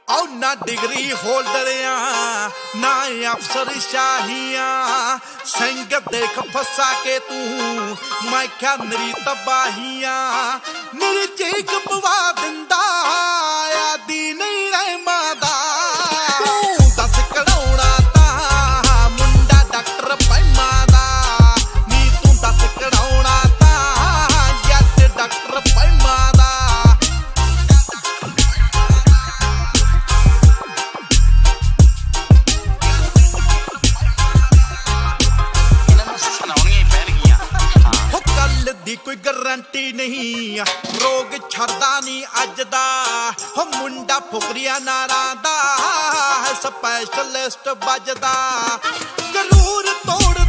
औ ना डिग्री होल्डरिया ना अफसर शाहिया संग देख फसा के तू मैं क्या मेरी तबाहिया मेरी चीख पवा दिंदा आदि नहीं रह मादा तू दस करोड़ा ता मुंडा डॉक्टर पैमा दा नी तू 10 करोड़ा ता जट डॉक्टर पैमा दा दी कोई गारंटी नहीं रोग छड़दा नहीं अज दा हो मुंडा फुकरिया नारा दा स्पैशलिस्ट बजदा जरूर तोड़